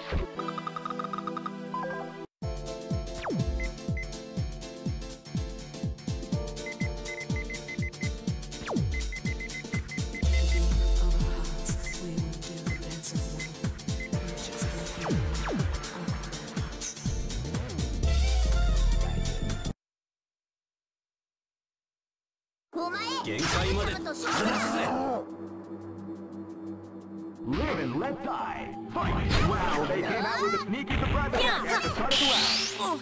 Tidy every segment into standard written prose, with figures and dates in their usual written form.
限界まで離すぜ。 Live and let die. Fight! Wow, they came out with a sneaky surprise attack at the start of the round.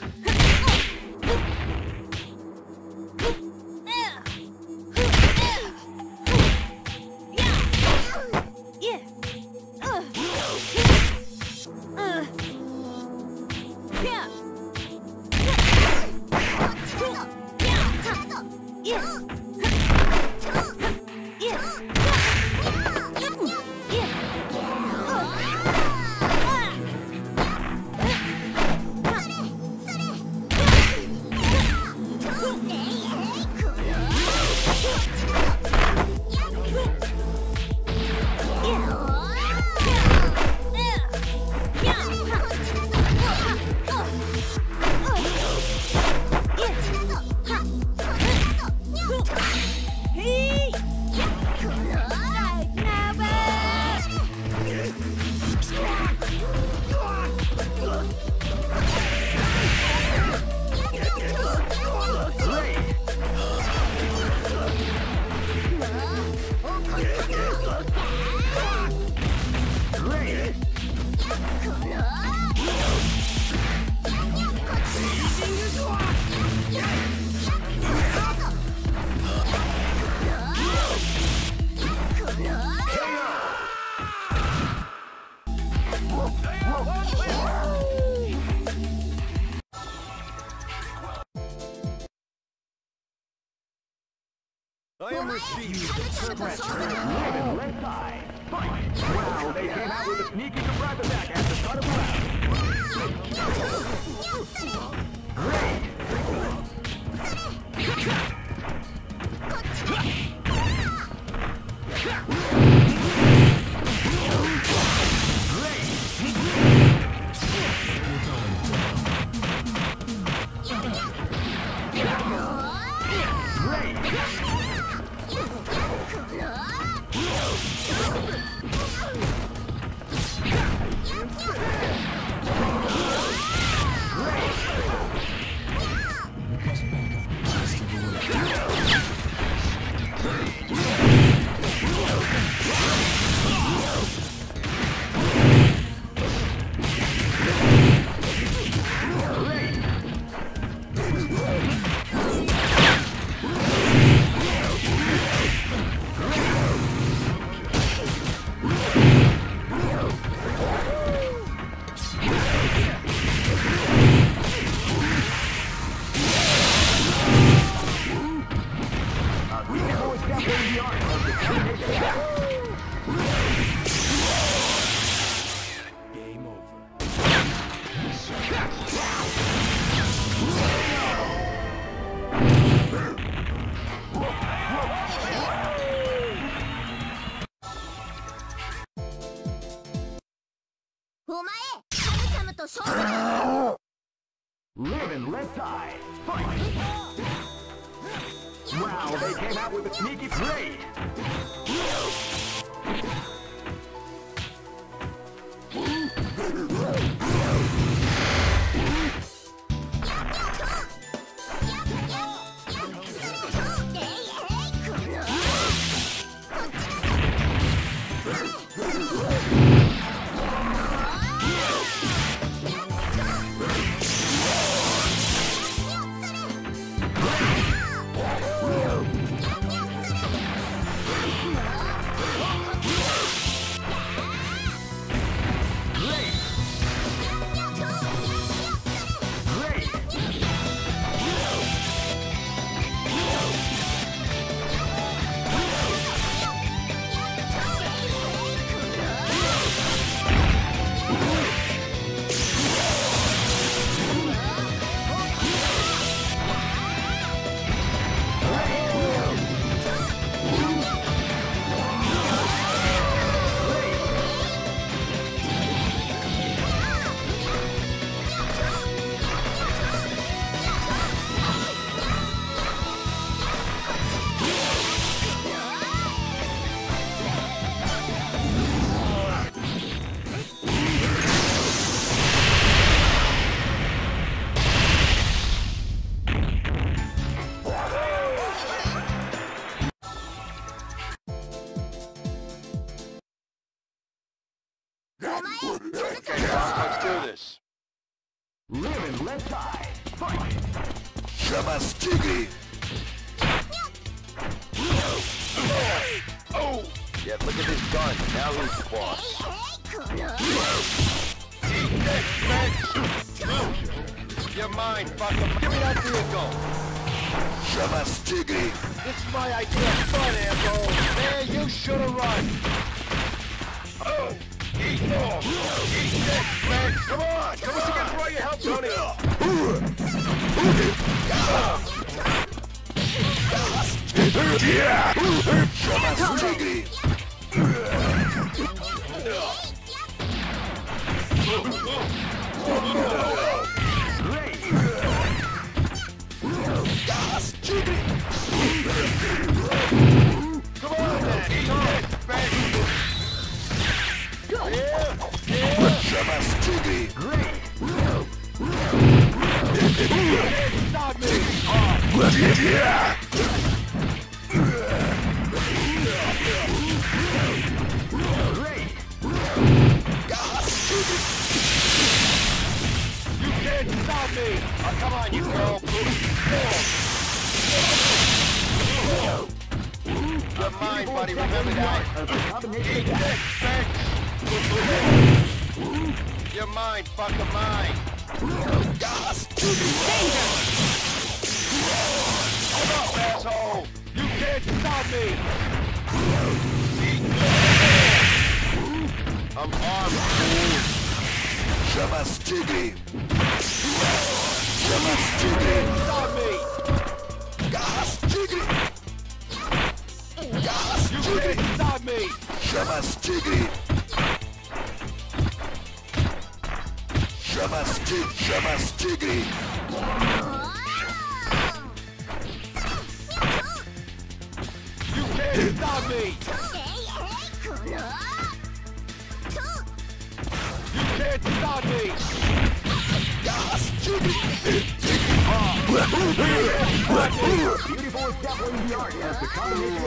I am received the threat. Live and let die. Fight! Wow, they came out with a sneaky surprise attack at the start of the round. Great! Live and let die. Fight! Wow, they came out with a sneaky trade. Let's do this. Live and let die. Fight! Shamastigi! Oh! Yeah, look at this gun. Now who's the boss? Eat this, bitch! You're mine, fucker. Give me that vehicle. Shamastigi! This is my idea of fun, asshole. There, you should've run. Oh! Eat more! Eat this, bitch! Come on! Come on! You can throw your help, Tony! Shamastigi! Come on, then! Eat this, bitch! Shamastigi! Stop me! You can't stop me! Oh, come on, you girl! You're mine, buddy, remember that? Eat this, bitch! You're mine, fucker, mine! Hold up, asshole! You can't stop me! I'm armed, fool! Shamastigi! Shamastigi! Stop me! Shamastigi! You can't stop me! Shamastigi! Shamastigi! You can't stop me! You can't stop me! Beautiful is definitely the art as the combination of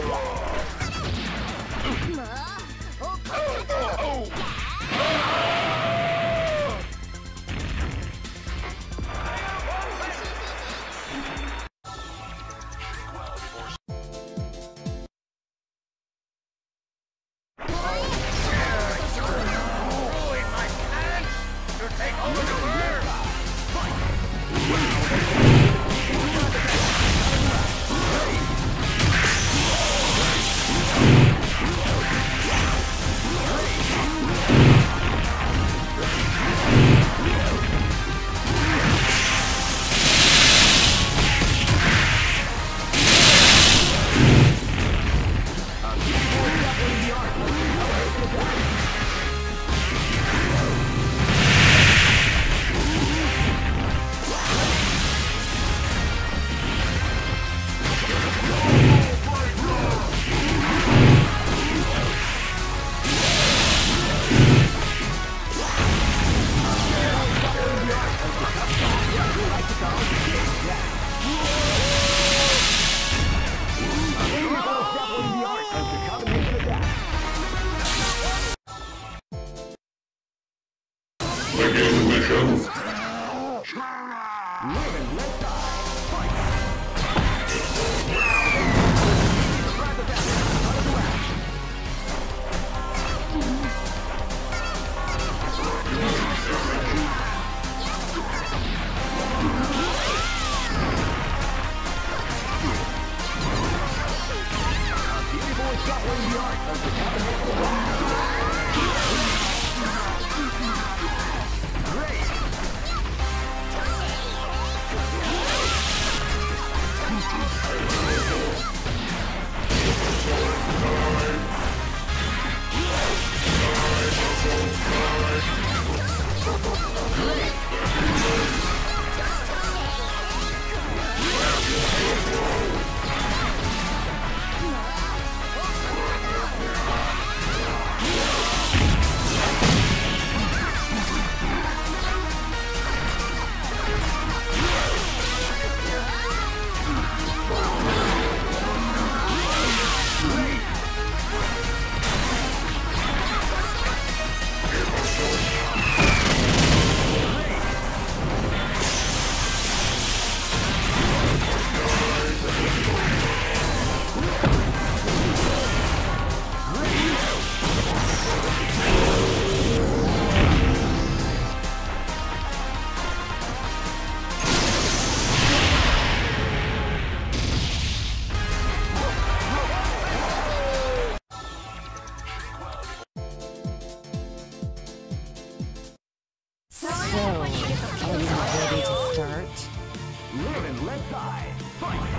So, are you ready to start? Live and let die. Fight!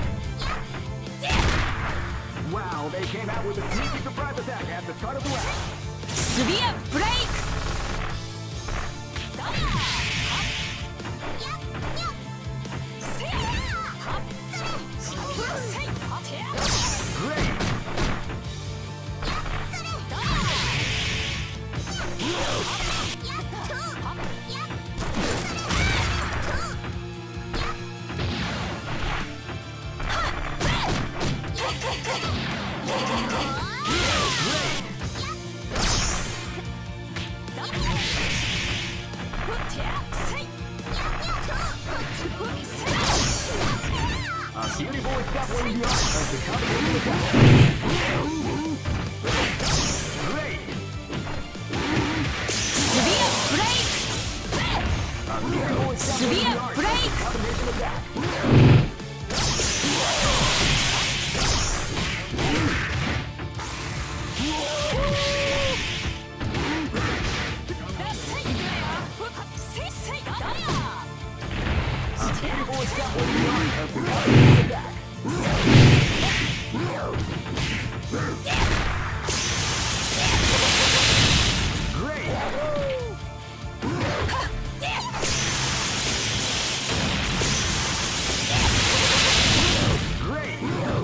Wow, they came out with a sneaky surprise attack at the start of the round. Severe break! Great! Beautiful is got one of the art of the combination attack. Great! Severe break! Beautiful is got one of the Severe art break! of the combination attack. Beautiful is got one of the art of the combination attack. Great! Great!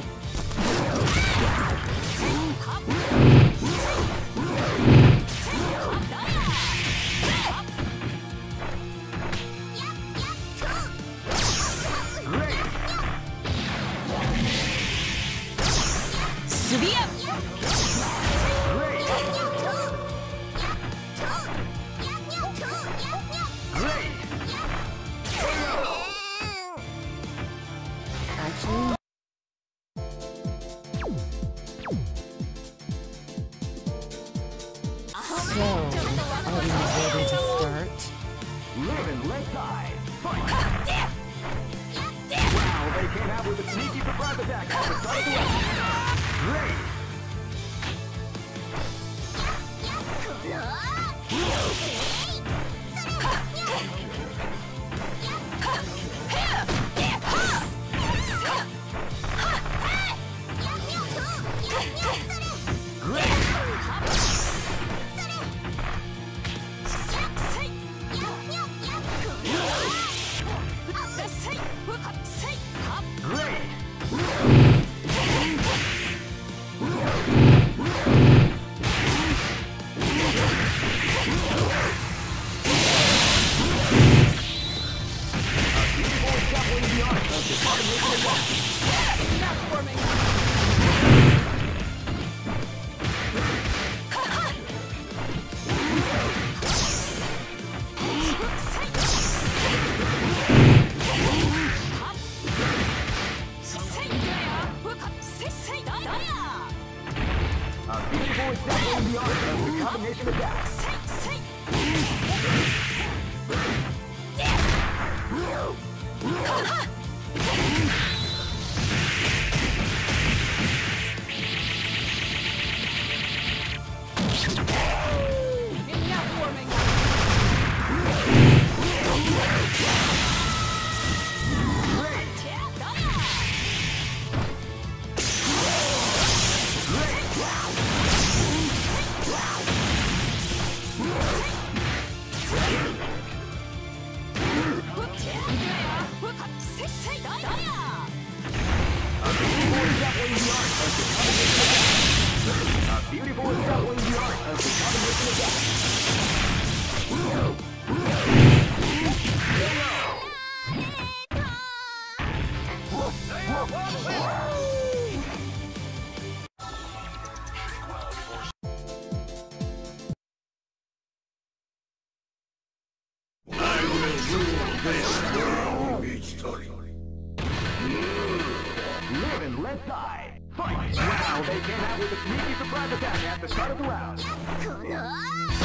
Great! Severe! Great! Great! Actually... So, are we ready to start? Live and let die. Fight! Wow, they came out with a sneaky surprise attack at the start of the round. Great! Great! Beautiful is definitely the art of the combination attack. Beautiful is definitely the art of the combination attack. Live and let die. Fight! Wow, they came out with a sneaky surprise attack at the start of the round.